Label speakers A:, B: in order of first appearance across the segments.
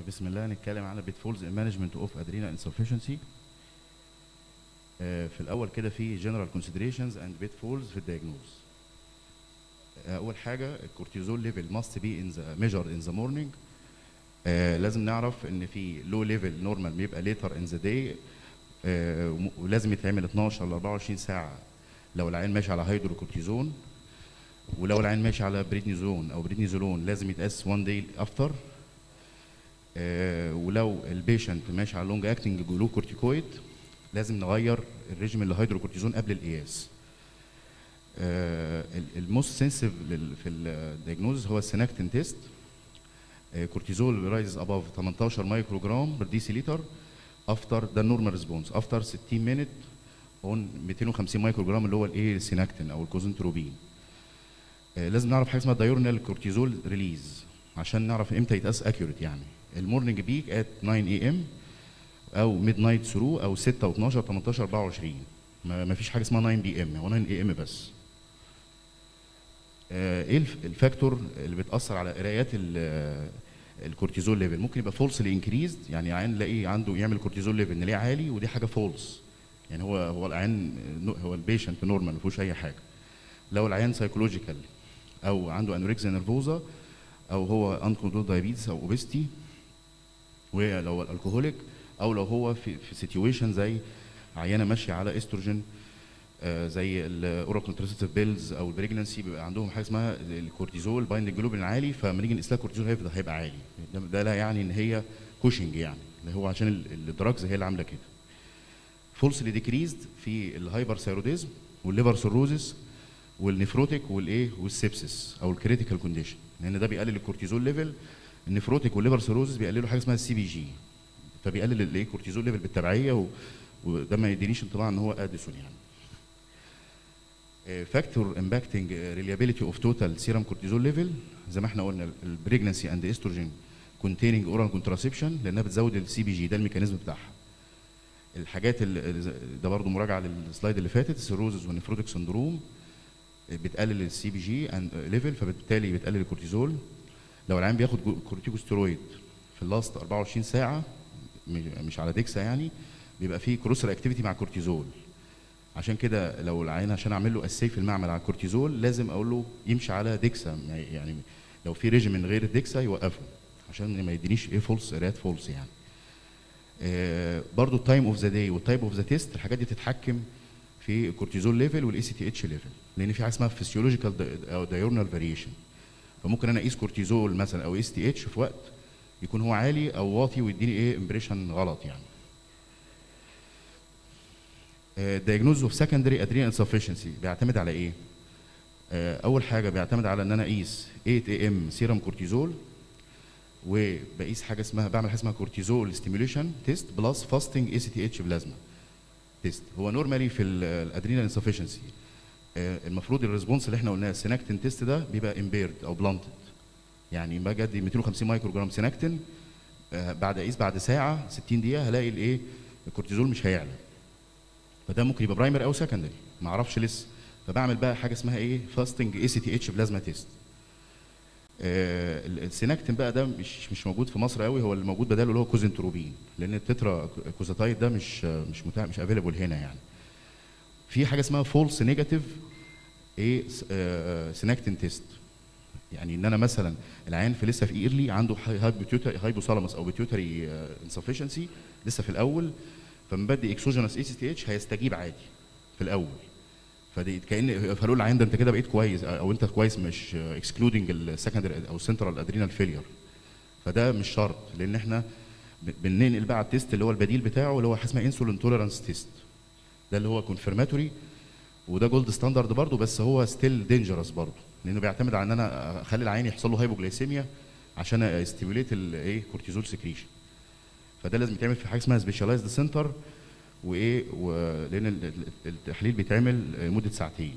A: بسم الله هنتكلم على pitfalls in management of adrenal insufficiency. في الأول كده في general considerations and pitfalls في الدياجنوز. أول حاجة الكورتيزول ليفل must be in the measured in the morning. لازم نعرف إن في low level normal بيبقى later in the day، ولازم يتعمل 12 ل 24 ساعة لو العيان ماشي على هيدروكورتيزون، ولو العيان ماشي على بريدنيزون أو بريدنيزولون لازم يتقاس 1 day after. ولو البيشنت ماشي على لونج اكتنج جلوكورتيكويد لازم نغير الريجيم الهيدروكورتيزون قبل القياس. الموست سنسيف في الدياجنوز هو السيناكتين تيست. كورتيزول رايز اباف 18 مايكرو جرام بر ديسيليتر افتر ده النورمال ريسبونس افتر 60 مينت اون 250 مايكرو جرام اللي هو الايه السيناكتين او الكوزنتروبين. لازم نعرف حاجه اسمها دايورنال كورتيزول ريليز عشان نعرف امتى يتقاس اكيوريت. يعني المورنينج بيك ات 9 اي ام او ميد نايت ثرو او 6 و12 18 24. ما فيش حاجه اسمها 9 بي ام، هو 9 اي ام بس. ايه الفاكتور اللي بتاثر على قرايات الكورتيزول ليفل؟ ممكن يبقى فولسلي انكريزد، يعني عيان نلاقيه عنده يعمل كورتيزول ليفل نلاقيه عالي ودي حاجه فولس، يعني هو العيان هو البيشنت نورمال ما فيهوش اي حاجه. لو العيان سايكولوجيكال او عنده انوركسيا نيرفوزا او هو انكونترول دايابيتس او اوبستي، ولو الكحوليك او لو هو في سيتويشن زي عيانه ماشيه على استروجين زي الاورال كونتراسيبتيف بيلز او البريجنسي، بيبقى عندهم حاجه اسمها الكورتيزول بايندنج جلوبين عالي، فلما نيجي نقيس لها كورتيزول هيبقى عالي. ده لا يعني ان هي كوشنج، يعني اللي هو عشان الدراجز هي اللي عامله كده. فولسلي ديكريزد في الهايبر ثايروديزم والليفر سيروزس والنفروتيك والايه والسبسس او الكريتيكال كونديشن، لان ده بيقلل الكورتيزول ليفل. النفروتيك والليفر سيروزس بيقللوا حاجه اسمها السي بي جي، فبيقلل الايه كورتيزول ليفل بالتبعيه، وده ما يدينيش انطباع ان هو اديسون يعني. فاكتور امباكتنج ريليابيليتي اوف توتال سيرم كورتيزول ليفل زي ما احنا قلنا البريجنسي اند استروجين كونتيننج اورال كونتراسبشن لانها بتزود السي بي جي، ده الميكانيزم بتاعها. الحاجات ده برضو مراجعه للسلايد اللي فاتت، السيروزز والنفروتيك سندروم بتقلل السي بي جي ليفل، فبالتالي بتقلل الكورتيزول. لو العيان بياخد كورتيكوستيرويد في اللاست 24 ساعه مش على ديكسا، يعني بيبقى فيه كروسر اكتيفيتي مع الكورتيزول. عشان كده لو العيان عشان اعمل له اساي في المعمل على الكورتيزول لازم اقول له يمشي على ديكسا، يعني لو في ريجيم من غير الديكسا يوقفه عشان ما يدينيش ايه فولس قرايات فولس يعني. برضو التايم اوف ذا داي والتايب اوف ذا تيست، الحاجات دي تتحكم في الكورتيزول ليفل والاي سي تي اتش ليفل، لان في حاجه اسمها فيسيولوجيكال او دايورنال فاريشن. فممكن انا اقيس كورتيزول مثلا او اس تي اتش في وقت يكون هو عالي او واطي ويديني ايه امبريشن غلط يعني. diagnosis of secondary adrenal insufficiency بيعتمد على ايه؟ اول حاجه بيعتمد على ان انا اقيس 8 am سيرم كورتيزول، وبقيس حاجه اسمها بعمل حاجه اسمها كورتيزول ستيميوليشن تيست بلس فاستنج اي سي تي اتش بلازما تيست. هو نورمالي في الادرينال انسفشنسي المفروض الريسبونس اللي احنا قلناه السيناكتين تيست ده بيبقى امبيرد او بلانتد، يعني ما ادي 250 مايكرو جرام سيناكتين بعد اقيس بعد ساعه 60 دقيقه هلاقي الايه الكورتيزول مش هيعلى، فده ممكن يبقى برايمري او سكندري ما اعرفش لسه. فبعمل بقى حاجه اسمها ايه فاستنج اي سي تي اتش بلازما تيست. السيناكتين بقى ده مش موجود في مصر قوي، هو اللي موجود بداله اللي هو كوزنتروبين، لان التترا كوزاتايد ده مش افيلبل هنا يعني. في حاجه اسمها فولس نيجاتيف ايه سيناكتين تيست، يعني ان انا مثلا العيان في لسه في ايرلي عنده هايبوثالاموس او بيتيوتري انسفشنسي لسه في الاول، فمن بدي اكسوجينوس اي سي تي اتش هيستجيب عادي في الاول، فدي كان فقالوا العيان ده انت كده بقيت كويس او انت كويس مش اكسكلودنج السكندري او السنترال ادرينال فيلير، فده مش شرط، لان احنا بننقل بقى على التيست اللي هو البديل بتاعه اللي هو حاجه اسمها انسولين توليرانس تيست، ده اللي هو كونفيرماتوري وده جولد ستاندرد برضه، بس هو ستيل دينجرس برضه لانه بيعتمد على ان انا اخلي العيان يحصل له هايبوجلايسيميا عشان استيموليت الايه كورتيزول سكريشن، فده لازم يتعمل في حاجه اسمها سبيشاليزد سنتر لان التحليل بيتعمل لمده ساعتين.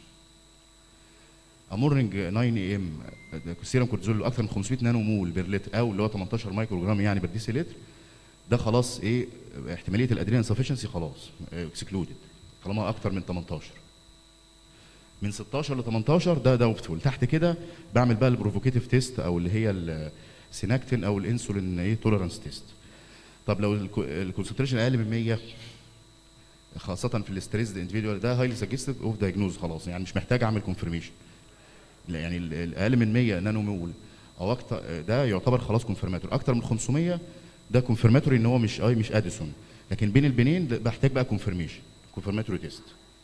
A: امورنج 9 اي ام سيرم كورتيزول اكثر من 500 نانو مول بير لتر او اللي هو 18 مايكرو جرام يعني بر ديسي لتر، ده خلاص ايه احتماليه الادرينال انسفشنسي خلاص اكسكلودد طالما اكثر من 18. من 16 ل 18 ده دوبتفول، تحت كده بعمل بقى البروفوكيتيف تيست او اللي هي سيناكتين او الانسولين ايه توليرانس تيست. طب لو الكونسنتريشن اقل من 100 خاصه في الاستريسد اندفيدوال ده هايلي سجستيف اوف دايجنوز خلاص، يعني مش محتاج اعمل كونفirmation. يعني الاقل من 100 نانو مول او اكتر ده يعتبر خلاص كونفرماتوري، اكتر من 500 ده كونفرماتوري ان هو مش اديسون، لكن بين البنين بحتاج بقى كونفرماتوري تيست.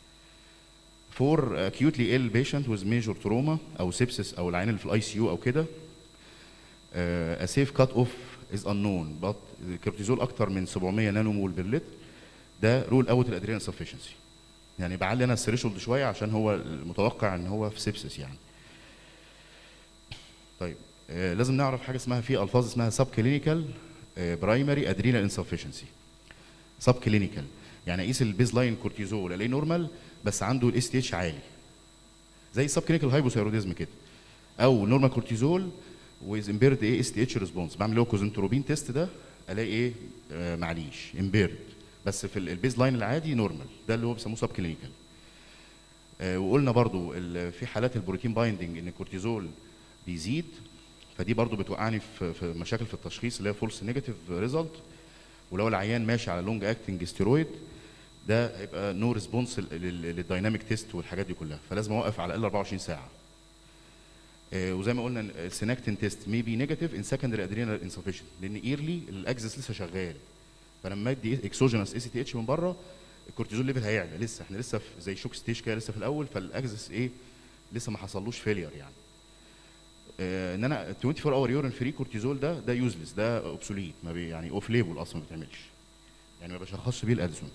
A: فور acutely ill patient with major trauma او سيبسس او العيان اللي في الاي سي يو او كده a safe cut off is unknown but الكورتيزول اكتر من 700 نانو مول بير لتر ده رول اوت الادرينال سفشنسي. يعني بعلي انا الثريشولد شويه عشان هو المتوقع ان هو في سيبسس يعني. طيب لازم نعرف حاجه اسمها في الفاظ اسمها سب كلينيكال برايمري ادرينال انسفشنسي. سب كلينيكال يعني اقيس البيز لاين كورتيزول الاقيه نورمال بس عنده الاس تي اتش عالي، زي السب كلينيكال هايبوثايروديزم كده، او نورمال كورتيزول ويز امبيرد ايه اس تي اتش ريسبونس، بعمل له كوزنتروبين تيست ده الاقي ايه معليش امبيرد، بس في البيز لاين العادي نورمال، ده اللي هو بيسموه سب كلينيكال. وقلنا برضو في حالات البروتين بايندنج ان الكورتيزول بيزيد، فدي برضو بتوقعني في مشاكل في التشخيص اللي هي فولس نيجاتيف ريزلت. ولو العيان ماشي على لونج اكتنج ستيرويد ده هيبقى نو ريسبونس للدايناميك تيست والحاجات دي كلها، فلازم اوقف على الاقل 24 ساعه. وزي ما قلنا السيناكتين تيست مي بي نيجاتيف ان سكندري ادرينال انسفشنت، لان ايرلي الاكسس لسه شغال، فلما ادي اكسوجينس اي سي تي اتش من بره الكورتيزول ليفل هيعلى، لسه احنا لسه زي شوك ستيج كده لسه في الاول، فالاكسس ايه لسه ما حصلوش فيلير يعني. ان انا 24 اور يورين فري كورتيزول ده يوزلس، ده اوبسوليت، ما بي يعني اوف ليبل اصلا ما بيتعملش، يعني ما بشخصش بيه الاديسون.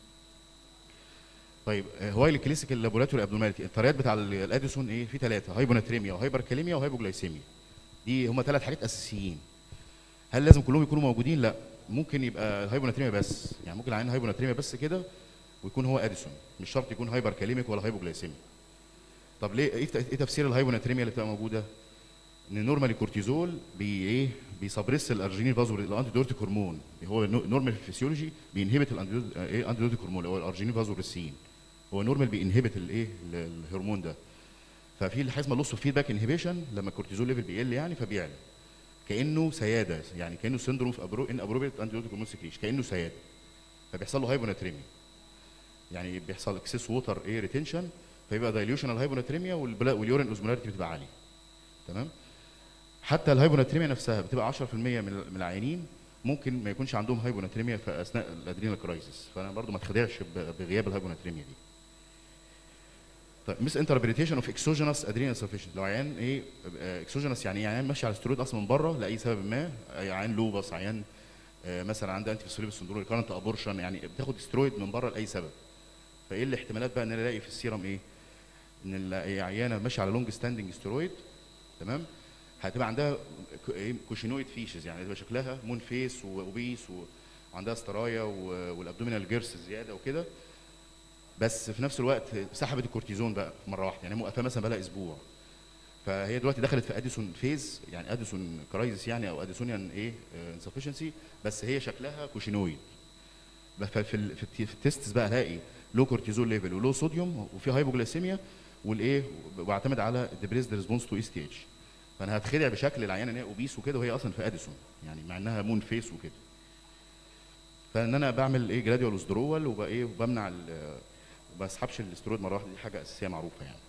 A: طيب هو الكلاسيكال لابوراتوري ابنورماليتي الطريقات بتاع الاديسون ايه؟ في ثلاثه، هايبوناتريميا وهايبركاليميا وهايبوجلايسيميا. دي هم ثلاث حاجات اساسيين. هل لازم كلهم يكونوا موجودين؟ لا، ممكن يبقى الهايبوناتريميا بس، يعني ممكن العيان هايبوناتريميا بس كده ويكون هو اديسون، مش شرط يكون هايبركاليميك ولا هايبوجلايسيميك. طب ليه ايه تفسير الهايبوناتريميا اللي بتبقى موجوده؟ ان نورمالي كورتيزول ايه بيسبريس الارجينين فازو الانتيدورتيك هرمون، هو نورمال فيسيولوجي بينهبت الانتيدورتيك هرمون اللي هو الارجينين فازوريسين، هو نورمال بينهبت الايه الهرمون ده. ففي حاجه اسمها لوس اوف فيدباك انهبيشن لما الكورتيزول ليفل بيقل يعني فبيعلى، كانه سياده، يعني كانه سندروم في ان ابروبريت انتيدورتيك هرمون سكريشن، كانه سياده، فبيحصل له هايبوناتريميا، يعني بيحصل اكسس ووتر ايه ريتنشن، فيبقى دايليوشنال هايبوناتريميا واليورين اوزمولاريتي بتبقى عاليه. تمام؟ حتى الهايبوناتريميا نفسها بتبقى 10% من العيانين ممكن ما يكونش عندهم هايبوناتريميا في اثناء الادرينال كرايسيس، فانا برضو ما اتخدعش بغياب الهايبوناتريميا دي. طيب مس انتربريتيشن اوف اكسوجينس ادرينال سفشنت، لو عيان ايه اكسوجينس يعني عيان ماشي على ستيرويد اصلا من بره لاي سبب ما، عيان لوبس، عيان مثلا عنده انتي فيسوليبس سندروم، كارنت ابورشن، يعني بتاخد ستيرويد من بره لاي سبب. فايه الاحتمالات بقى ان انا الاقي في السيرم ايه؟ ان العيانه ماشيه على لونج ستاندنج ستيرويد، تمام؟ هتبقى عندها كوشينويد فيشز، يعني هتبقى شكلها مون فيس واوبيس وعندها استرايا والابدومينال جيرس زياده وكده، بس في نفس الوقت سحبت الكورتيزون بقى مره واحده، يعني موقفاه مثلا بقى لها اسبوع، فهي دلوقتي دخلت في اديسون فيز، يعني اديسون كرايزس يعني، او اديسونيان ايه انسفشنسي، بس هي شكلها كوشينويد. ففي التيستس بقى هلاقي لو كورتيزول ليفل ولو صوديوم وفي هايبوجلايسيميا والايه، واعتمد على ديبريسد ريسبونس تو اس تي اتش، فانا هتخدع بشكل العيانه ان هي اوبيس وكده وهي اصلا في اديسون، يعني مع انها مون فيس وكده. فان انا بعمل ايه جراديوال وذرول وبقى ايه وبمنع وما بسحبش الاسترويد مره واحده، دي حاجه اساسيه معروفه يعني.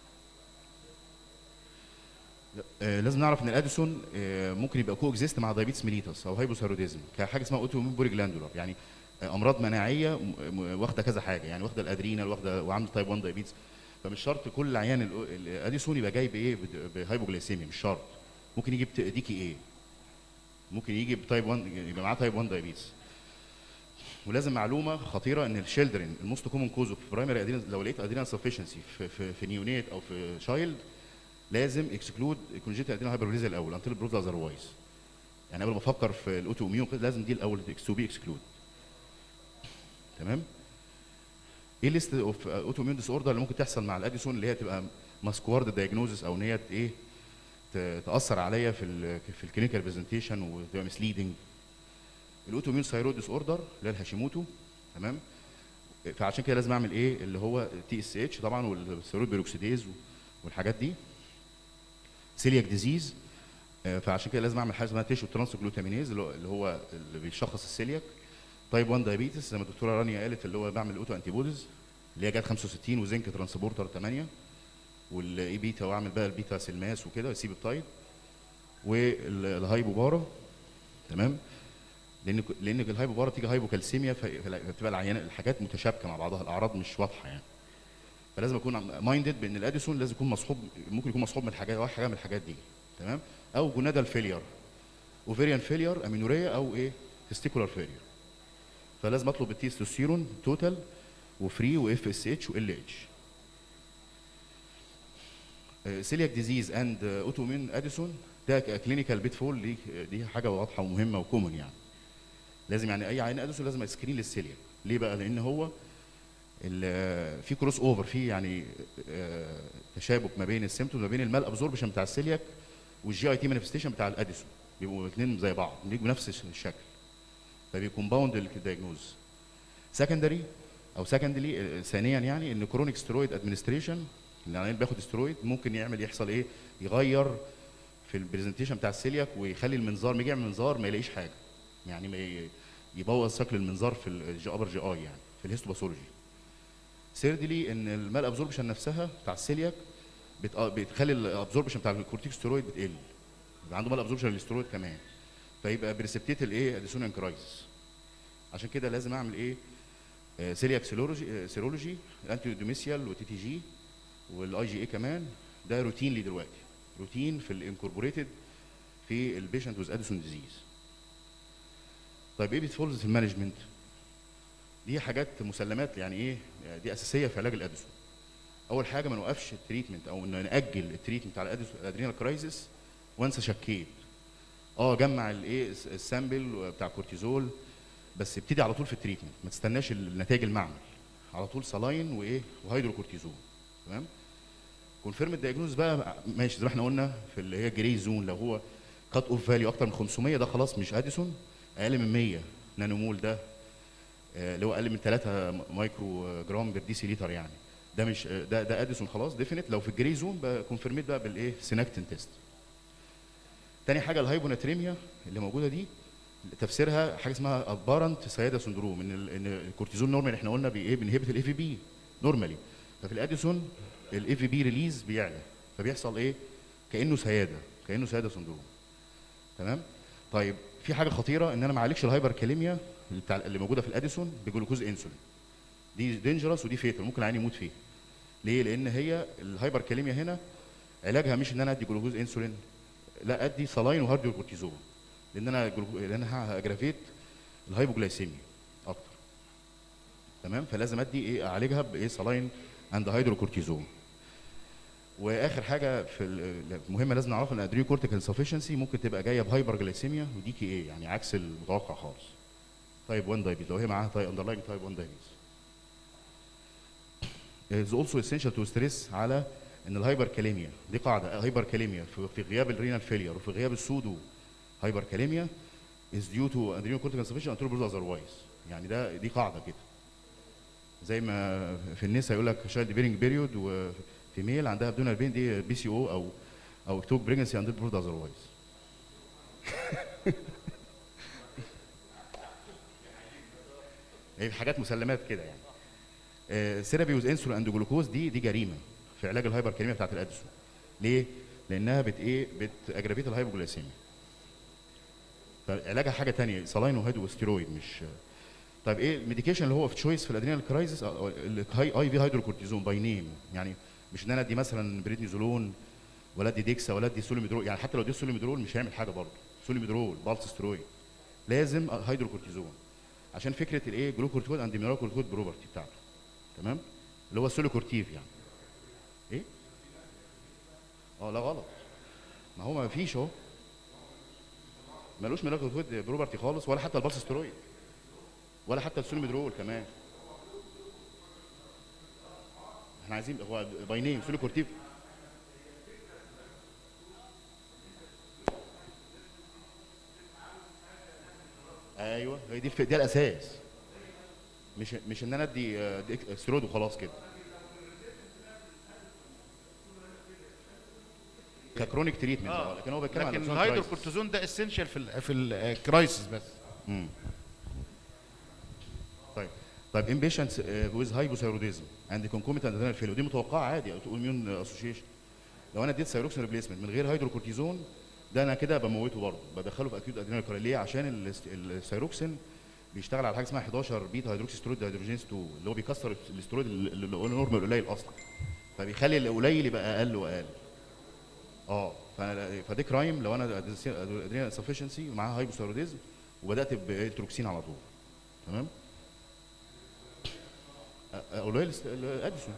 A: لازم نعرف ان الاديسون ممكن يبقى كو اكزيست مع دايابيتس ميليتس او هايبوثايروديزم كحاجه اسمها اوتو بوري جلاندولار، يعني امراض مناعيه واخده كذا حاجه، يعني واخده الادرينال واخده وعامله تايب 1 دايابيتس، فمش شرط كل عيان الاديسون يبقى جاي بايه بهايبوجلايسيميا، مش شرط، ممكن يجي ديكي ايه، ممكن يجي بتايب 1 يبقى معاه تايب 1 دايابيتس. ولازم معلومه خطيره ان الشيلدرن الموست كومن كوز اوف برايمري ادرينال، لو لقيت ادرينال سفشنسي في نيونيت او في شايلد لازم اكسكلود كونجيتال ادرينال هايبربليزيا الاول انتل بروف اذروايز، يعني قبل ما افكر في الاوتو اميون لازم دي الاول تو بي اكسكلود. تمام؟ ايه ليست اوف اوتو اميون ديس اوردر اللي ممكن تحصل مع الاديسون اللي هي تبقى ماسكوارد دايجنوزس، او ان هي ايه تاثر عليا في الكلينيكال برزنتيشن وتبقى مسليدنج؟ الاوتو اميون ثايرويد ديس اوردر اللي هي الهاشيموتو، تمام؟ فعشان كده لازم اعمل ايه اللي هو تي اس اتش طبعا والثيرويد بيروكسيديز والحاجات دي. سيلياك ديزيز فعشان كده لازم اعمل حاجه اسمها تيشو ترانس جلوتامينيز اللي بيشخص السيلياك. تايب 1 دايابيتس زي ما الدكتوره رانيا قالت، اللي هو بعمل اوتو انتي بوديز اللي هي جات 65 وزنك ترانسبورتر 8 والاي بيتا، واعمل بقى البيتا سيلماس وكده سي بيبتايد والهايبوبارا. تمام. لان الهايبوبارا تيجي هايبوكالسيميا، فبتبقى العيان الحاجات متشابكه مع بعضها، الاعراض مش واضحه يعني. فلازم اكون مايندد بان الاديسون لازم يكون مصحوب، ممكن يكون مصحوب من الحاجات، حاجه من الحاجات دي. تمام. او جونادال فيلير، اوفيريان فيلير، امينوريا، او ايه تستيكولار فيلير. فلازم اطلب التستوستيرون توتال وفري واف اس اتش وال اتش. سيلياك ديزيز اند اوتومين اديسون ده كلينيكال بيت فول، دي حاجه واضحه ومهمه وكومن يعني. لازم يعني اي عيان اديسون لازم اسكرين للسيلياك. ليه بقى؟ لان هو في كروس اوفر، في يعني تشابك ما بين السيمتوم، ما بين المال ابزوربشن بتاع السيلياك والجي اي تي مانيفستيشن بتاع الاديسون، بيبقوا الاثنين زي بعض، بيجوا بنفس الشكل، فبيكومباوند الدايجنوز. سكندري او سكندلي ثانيا يعني ان كرونيك ستيرويد ادمنستريشن، ان العيان بياخد ستيرويد ممكن يحصل ايه؟ يغير في البرزنتيشن بتاع السيلياك ويخلي المنظار، ما يجي يعمل منظار ما يلاقيش حاجه، يعني ما يبوظ شكل المنظار في الابر جي اي يعني في الهيستوباثولوجي. سيردلي ان المال ابزوربشن نفسها بتاع السيلياك بتخلي الابزوربشن بتاع الكورتيكوستيرويد بتقل، يبقى عنده مال ابزوربشن للستيرويد كمان، فيبقى بريسبتيت الايه اديسونيان كرايسيس. عشان كده لازم اعمل ايه؟ سيلياك سيرولوجي انتي دوميسيال وتي تي جي والاي جي اي كمان. ده روتين لي دلوقتي، روتين في الانكوربوريتد في البيشنت ويز اديسون ديزيز. طيب ايه بيتفولز في المانجمنت؟ دي حاجات مسلمات يعني ايه، دي اساسيه في علاج الاديسون. اول حاجه ما نوقفش التريتمنت او ناجل التريتمنت على الادرينال كرايسيس وانسى شكيت. جمع الايه السامبل بتاع كورتيزول، بس ابتدي على طول في التريتمنت، ما تستناش النتائج المعمل، على طول سلاين وايه وهيدروكورتيزون. تمام. كونفيرم الدايجنوز بقى ماشي زي ما احنا قلنا في اللي هي جري زون، لو هو كات اوف فاليو اكتر من 500 ده خلاص مش اديسون، اقل من 100 نانومول ده اللي هو اقل من 3 مايكرو جرام بير دي سي لتر يعني، ده مش ده اديسون خلاص ديفينيت. لو في الجري زون بقى كونفيرميت بقى بالايه سيناكتين تيست. تاني حاجه الهايبوناتريميا اللي موجوده دي تفسيرها حاجه اسمها ابارنت سياده سندروم، ان الكورتيزون نورمال احنا قلنا بينهبت الاي في بي نورمالي، ففي الاديسون الاي في بي ريليز بيعلى، فبيحصل ايه؟ كانه سياده سندروم. تمام. طيب في حاجه خطيره ان انا ما اعالجش الهايبر كاليميا اللي موجوده في الاديسون بجلوكوز انسولين، دي دينجرس ودي فيتال، ممكن العيان يموت فيها. ليه؟ لان هي الهايبر كاليميا هنا علاجها مش ان انا ادي جلوكوز انسولين، لا ادي سلاين وهارديوكورتيزون، لان انا هاجرافيت الهايبوجلايسيميا اكتر. تمام. فلازم ادي ايه اعالجها بايه سلاين اند هيدروكورتيزون. واخر حاجه في المهمه لازم نعرفها ان الادرينال كورتيكال انسفشنسي ممكن تبقى جايه بهايبر جلايسيميا ودي كي ايه، يعني عكس المتوقع خالص. تايب 1 دايبيز لو هي معاها اندرلاين تايب 1 دايبيز. is also essential to stress على ان الهايبر كاليميا دي قاعده، هايبر كاليميا في غياب الرينال فيلير وفي غياب السودو هايبر كاليميا is due to adrenal cortical insufficiency until proved otherwise. يعني دي قاعده كده، زي ما في النساء يقول لك child bearing period وفي ميل عندها ابدونال بين دي بي سي او او اكتوب بريجنسي until proved otherwise. هي حاجات مسلمات كده يعني. ثيرابي ويز انسولين اند جلوكوز دي جريمه في علاج الهايبر كاليميا بتاعت الاديسون. ليه؟ لانها بتاجرافيت الهايبوجلايسيميا. فعلاجها حاجه ثانيه سلاين وهيدروستيرويد مش. طيب ايه الميديكيشن اللي هو في تشويس في الادرينال كرايسيس؟ اي في هيدروكورتيزون باي نيم، يعني مش ان انا ادي مثلا بريدنيزولون ولا ادي ديكسا ولا ادي سوليميدرول، يعني حتى لو ادي سوليميدرول مش هيعمل حاجه برضه. سوليميدرول بالس سترويد لازم هيدروكورتيزون عشان فكره الايه جلوكورتيكود اند مينرالكورتيكود بروبرتي بتاعته. تمام. اللي هو السوليكورتيف يعني ايه؟ لا غلط، ما هو ما فيش اهو، ملوش مينرالكورتيكود بروبرتي خالص، ولا حتى البالس سترويد ولا حتى السوليميدرول كمان. احنا عايزين هو باي نيم سوليكورتيف. ايوه هي دي الاساس، مش ان انا ادي ستيرويد وخلاص كده. ككرونيك تريتمنت، لكن هو بيتكلم على
B: لكن الهيدروكورتيزون ده اسينشال في الكرايسيس بس.
A: طيب ان بيشنتس ويز هايبوثايروديزم عند كونكوميتنت ادرينال فيلو، دي متوقعه عادي، او تقول ميون اسوشيشن. لو انا اديت سايروكسين ريبليسمنت من غير هيدروكورتيزون، ده انا كده بموته برضه، بدخله في اكيوت ادرينال كارير. ليه؟ عشان السايروكسين بيشتغل على حاجه اسمها 11 بيتا هيدروكسي سترويد دهيدروجينيز 2، اللي هو بيكسر الاسترويد اللي هو النورمال القليل اصلا، فبيخلي القليل يبقى اقل واقل. فدي كرايم لو انا ادرينال انسفشنسي ومعاها هايبوثايروديزم وبدات بالتروكسين على طول. تمام؟ قليل الاديسون.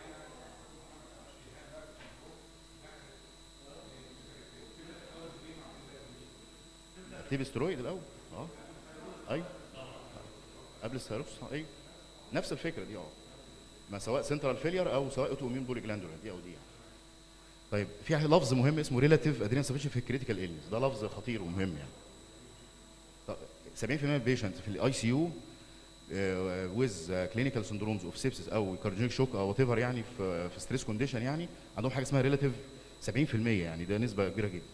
A: اكتيف استرويد الاول. ايوه قبل السيروكس. ايوه نفس الفكره دي. ما سواء سنترال فيلير او سواء اوتو اميون بولي جلاندولار، دي او دي يعني. طيب في لفظ مهم اسمه ريلاتيف ادرينال انسفشن في الكريتيكال ايلنس، ده لفظ خطير ومهم يعني. طب 70% من البيشنت في الاي سي يو ويز كلينيكال سندرومز اوف سيبسيس او كاردياك شوك او وات ايفر، يعني في ستريس كونديشن، يعني عندهم حاجه اسمها ريلاتيف 70%، يعني ده نسبه كبيره جدا.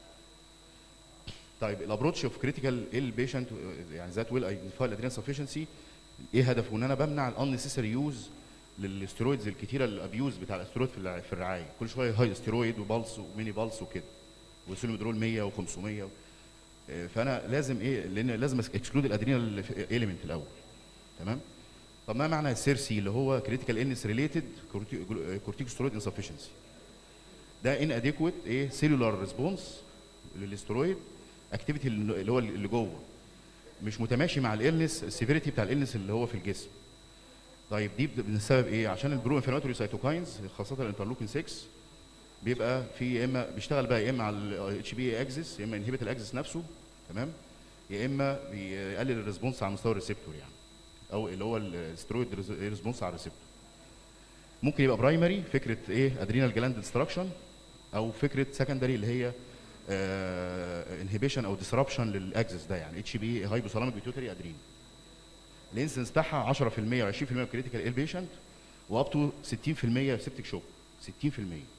A: طيب الابروتش اوف كريتيكال البيشنت يعني ذات ويل ايدنتيفاي الادرينال سفشنسي، ايه هدفه؟ ان انا بمنع الانسيسري يوز للاسترويدز الكتيره، الابيوز بتاع الاسترويد في الرعايه، كل شويه هاي استرويد وبلس وميني بلس وكده، والسوليمدرول 100 و500. فانا لازم ايه؟ لان لازم اكسكلود الادرينال اليمنت الاول. تمام؟ طب ما معنى السيرسي اللي هو كريتيكال انس ريليتد كورتيكوسترويد انسفشنسي؟ ده ان اديكويت ايه سيلولار ريسبونس للاسترويد اكتيفيتي اللي هو اللي جوه، مش متماشي مع الالنس السيفيريتي بتاع الالنس اللي هو في الجسم. طيب دي بسبب ايه؟ عشان البرو انفلاماتوري سيتوكاينز خاصه الانترلوكين 6 بيبقى في يا اما بيشتغل بقى يا اما على الاتش بي اي اكسس، يا اما انهبيت الاكسس نفسه. تمام؟ يا اما بيقلل الريسبونس على مستوى الريسبتور، يعني او اللي هو السترويد ريسبونس على الريسبتور. ممكن يبقى برايمري فكره ايه؟ ادرينال جلاند ديستراكشن، او فكره سكندري اللي هي انهبيشن او ديسربشن للاكسس ده، يعني اتش بي هايبوثالاميك بيتيوتري ادرين. الانسنس بتاعها 10% و20% من كريتيكال ال بيشنت، واب تو 60% سيبتيك شوك، 60%.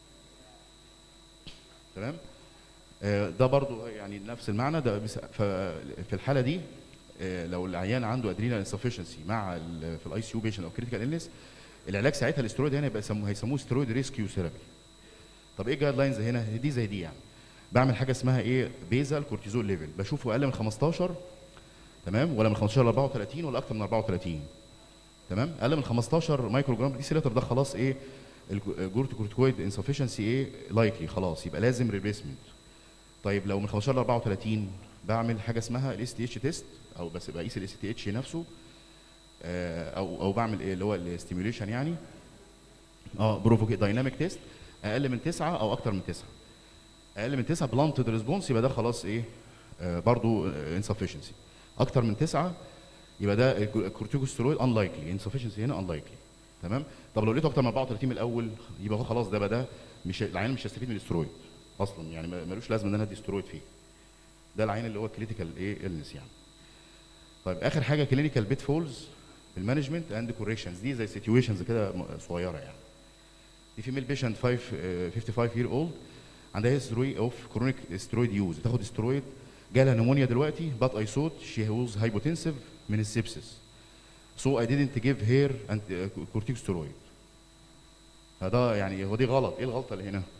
A: تمام؟ ده برضو يعني نفس المعنى ده. في الحاله دي لو العيان عنده ادرينال انسفشنسي مع في الاي سي يو بيشنت او كريتيكال النس، العلاج ساعتها الاسترويد هنا يبقى هيسموه سترويد ريسكيو ثيرابي. طب ايه الجايد لاينز هنا؟ دي زي دي يعني. بعمل حاجه اسمها ايه؟ بيزال كورتيزول ليفل، بشوفه اقل من 15، تمام؟ ولا من 15 ل 34 ولا اكتر من 34. تمام؟ اقل من 15 مايكرو جرام دي سيلتر، ده خلاص ايه؟ الجورتيكورتيكويد انسفشنسي ايه؟ لايكلي، خلاص يبقى لازم ريبليسمنت. طيب لو من 15 ل 34 بعمل حاجه اسمها الاس تي اتش تيست، او بس بقيس الاس تي اتش نفسه، او بعمل ايه اللي هو الاستيميوليشن يعني، بروفوكيت دايناميك تيست، اقل من 9 او اكتر من 9. اقل من 9 بلانتد ريسبونس، يبقى ده خلاص ايه؟ برضو انسفشنسي. اكتر من 9 يبقى ده الكورتيكوستيرويد انلايكلي، انسفشنسي هنا انلايكلي. تمام؟ طب لو لقيته اكتر من 34 من الاول، يبقى هو خلاص ده مش العيان مش هيستفيد من الاسترويد اصلا، يعني ملوش لازمه ان انا ادي استرويد فيه. ده العيان اللي هو كريتيكال ايه؟ النس يعني. طيب اخر حاجه كلينيكال بيت فولز المانجمنت اند كوريكشنز، دي زي سيتويشنز كده صغيره يعني. دي فيميل بيشنت 55 يير اولد، عندها هيستوري اوف كرونيك سترويد يوز، تاخد سترويد، جالها نمونيا دلوقتي، بات اي ثوت شي واز هايبوتنسيف من السبسس، سو اي didn't give her كورتيكوستيرويد. فده يعني هو دي غلط. ايه الغلطه اللي هنا؟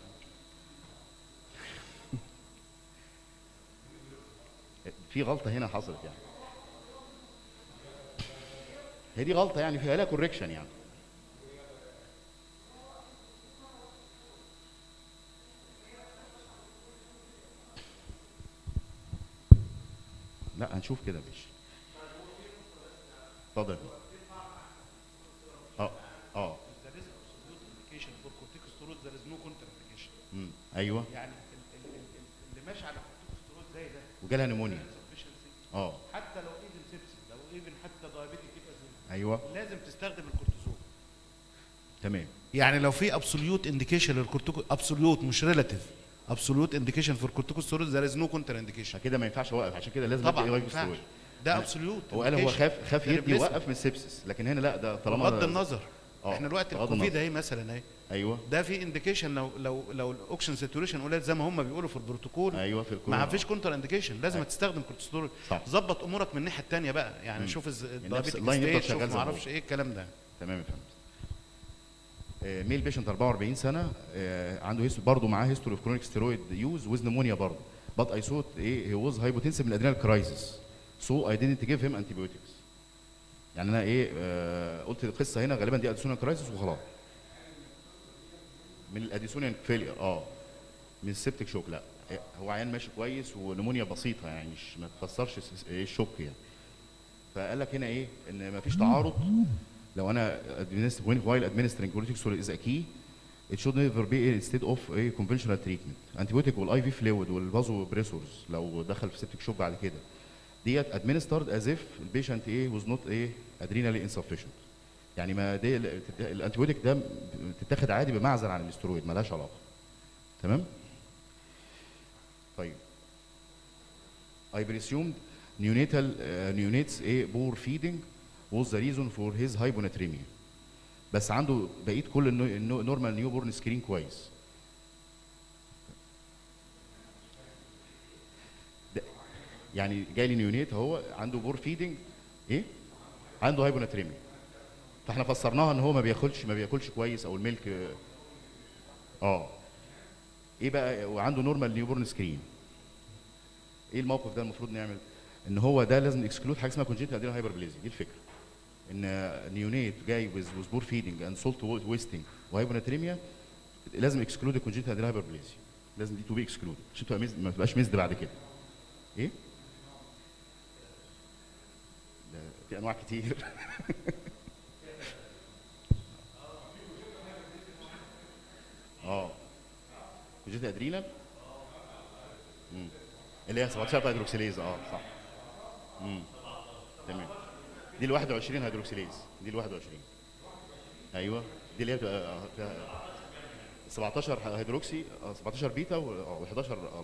A: في غلطه هنا حصلت يعني، هي دي غلطه يعني فيها لها كوريكشن يعني. لا هنشوف كده يا باشا. اتفضل. ايوه
B: يعني اللي ماشي على كورتيكوستيرويد زي ده
A: وجالها نمونيا،
B: حتى لو ايفن سيبسيس، لو ايفن حتى دايابيتيك كده،
A: ايوه
B: لازم تستخدم الكورتيزون.
A: تمام.
B: يعني لو في ابسوليوت انديكيشن للكورتيكو، ابسوليوت مش ريلاتيف، ابسوليوت انديكيشن فور كورتيكوستيرويد ذير از نو كونتر انديكيشن.
A: كده ما ينفعش اوقف، عشان كده لازم
B: طبعا
A: ادي
B: ما ينفعش. ده ابسوليوت.
A: هو قال هو خاف يدي يوقف من السبسس، لكن هنا لا، ده طالما
B: بغض النظر احنا دلوقتي
A: بغض
B: الكوفيد
A: النظر.
B: اهي مثلا اهي،
A: ايوه
B: ده في انديكيشن لو الاوكسجين ساتوريشن قليل زي ما هم بيقولوا في البروتوكول،
A: ايوه في الكورونا.
B: ما فيش كونتر انديكيشن، لازم تستخدم كورتيزول.
A: صح.
B: ظبط امورك من الناحيه الثانيه بقى، يعني شوف
A: نفس
B: الدايابيتيك
A: اللاين يفضل
B: ستيت،
A: شغال
B: شوف
A: زي
B: ما
A: ما
B: اعرفش ايه الكلام ده.
A: تمام فهمت. ميل بيشنت 44 سنه، عنده برضه معاه هيستوري اوف كرونيك ستيرويد يوز ويز نمونيا برضه، بات اي ثوت ايه هي واز هايبوتنسيف من الادرينال كرايسيس، سو اي ديدنت جيف هيم انتي بيوتكس. يعني انا ايه قلت القصه هنا غالبا دي اديسونال كرايسيس وخلاص. من الاديسونال فيلير من السبتك شوك، لا هو عيان ماشي كويس ونمونيا بسيطه يعني مش ما تكسرش ايه الشوك يعني. فقال لك هنا ايه ان ما فيش تعارض لو انا while administering corticosteroid is a key it should never be instead of a conventional treatment. antibiotic والاي في فلويد والفازو بريسورز لو دخل في سبتك شوك بعد كده ديت administered as if البيشنت was not adrenally insufficient. يعني ما دي الانتيبيوتيك ده بتتاخد عادي بمعزل عن الاسترويد مالهاش علاقه. تمام؟ طيب I presumed neonates poor feeding was the reason for his hyponatremia. بس عنده بقيت كل النورمال نيو بورن سكرين كويس. يعني جاي لي نيونيت اهو عنده بور فيدنج عنده هايبوناتريميا، فاحنا فسرناها ان هو ما بياكلش كويس او الميلك ايه بقى، وعنده نورمال نيو بورن سكرين. ايه الموقف ده المفروض نعمل؟ ان هو ده لازم اكسكلود حاجه اسمها كونجنتال ادرينال هايبربليزيا. دي الفكره، ان نيونيت جاي ويز بور فيدنج اند سولت ويستنج وهايبوناتريميا لازم اكسكلود الكونجنتال ادرينال هايبربليزيا، لازم دي تو بي اكسكلود عشان تبقى ما تبقاش ميزد بعد كده. ايه ده في انواع كتير. كونجنتال ادرينال اللي هي 17 هيدروكسيليز صح. تمام. دي ال 21 هيدروكسيليز، دي ال 21. ايوه دي اللي هي بتبقى 17 هيدروكسي 17 بيتا و11 الفا.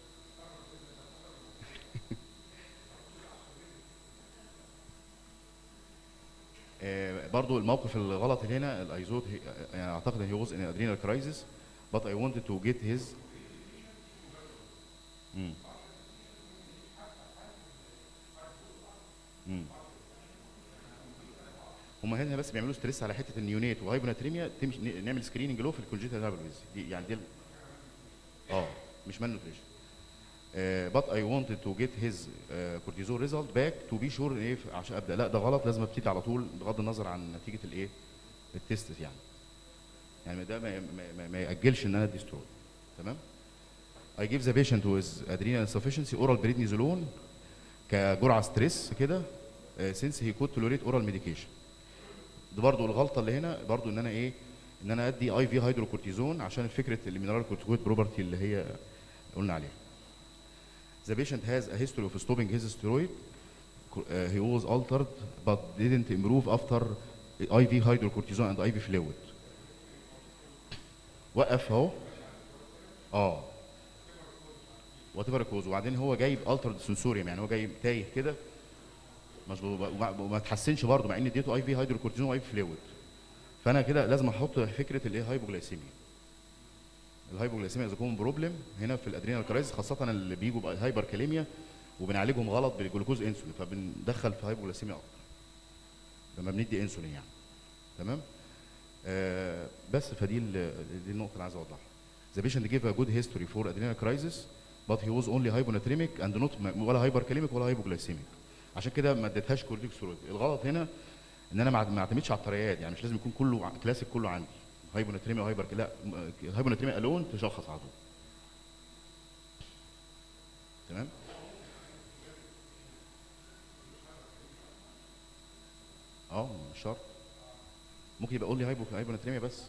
A: برضو الموقف الغلط اللي هنا الايزوت يعني اعتقد ان هي ووز ان ادرينال كرايسيس but I wanted to get his هما هنا بس بيعملوا ستريس على حته النيونيت وهايبوناتريميا، نعمل سكريننج له في الكونجنتال هايبربليزيا دي، يعني دي مش مان نوتريشن. but I wanted to get his cortisol result back to be sure عشان ابدا، لا ده غلط، لازم ابتدي على طول بغض النظر عن نتيجه التست يعني ده ما ياجلش ان انا ادي سترويد. تمام. I give the patient with adrenal insufficiency oral prednisolone كجرعه ستريس كده since he could tolerate oral medication. ده برضو الغلطه اللي هنا برضو ان انا ان انا ادي اي في هيدروكورتيزون عشان فكره المينرال كورتيكويد بروبرتي اللي هي قلنا عليها. The patient has a history of stopping his steroid. He was altered but didn't improve after IV hydrocortisone and IV fluid. وقف اهو وات ايفر كوز، وبعدين هو جايب altered sensorium، يعني هو جايب تايه كده وما تحسنش برضه مع ان اديته اي في هيدروكورتيزون واي في فلويد. فانا كده لازم احط فكره هايبوجلايسيميا. الهايبوجلايسيميا اذا كون بروبلم هنا في الادرينال كرايسيس، خاصه اللي بيجوا بهايبر كاليميا وبنعالجهم غلط بالجلوكوز انسولين، فبندخل في هايبوجلايسيميا اكتر لما بندي انسولين يعني. تمام. بس فدي النقطه اللي عايز اوضحها. The patient gave a good history for adrenal crisis but he was only hyponatremic and not ولا hyperkalemic ولا hypoglycemic. عشان كده ما اديتهاش كورتيكوستيرويد. الغلط هنا ان انا ما اعتمدش على الطريقات، يعني مش لازم يكون كله كلاسيك كله عندي هايبوناتريميا وهايبر، لا الهايبوناتريميا الون تشخص على طول. تمام. مش شرط، ممكن يبقى قول لي هايبوناتريميا بس.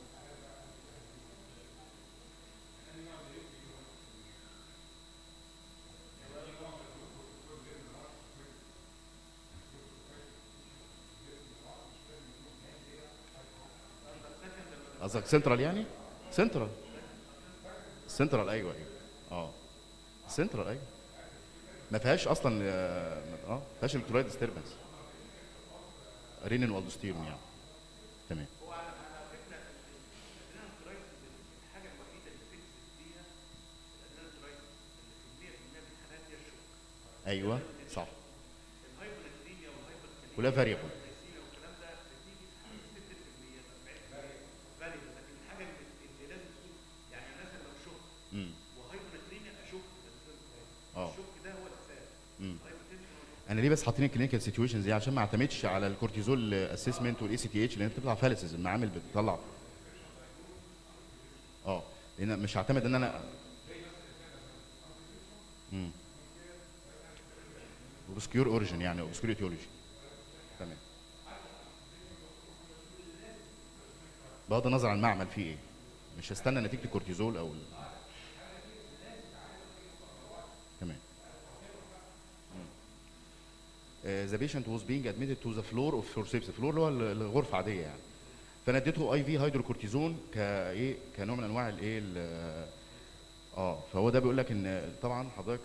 A: قصدك سنترال يعني؟ سنترال ايوه سنترال ايوه ما فيهاش اصلا ما فيهاش الكترولايت ديستربنس، رينين والدوستيرون يعني. تمام. ايوه صح، كلها فاريبل. اه انا ليه بس حاطين الكلينيكال سيتويشنز دي؟ عشان ما اعتمدش على الكورتيزول اسسمنت والاي سي تي اتش، لان بتطلع فالسز، المعامل بتطلع. اه لان مش هعتمد ان انا اوبسكيور اوريجن، يعني اوبسكيور ايتيولوجي. تمام. بغض النظر عن المعمل فيه ايه، مش هستنى نتيجه الكورتيزول او تمام. ذا بيشنت واز بينج ادميتد تو ذا فلور اوف فورسيبس، فلور اللي هو الغرفه عاديه يعني. فانا اديته اي في هيدروكورتيزون كايه، كنوع من انواع الايه فهو ده بيقول لك ان طبعا حضرتك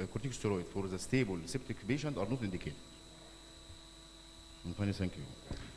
A: كورتيكوستيرويد فور ذا ستيبل سيبتيك بيشنت ار نوت انديكيتد. ثانك يو.